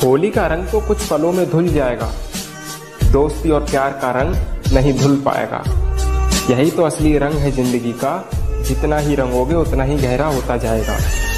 होली का रंग तो कुछ पलों में धुल जाएगा, दोस्ती और प्यार का रंग नहीं धुल पाएगा। यही तो असली रंग है जिंदगी का, जितना ही रंगोगे उतना ही गहरा होता जाएगा।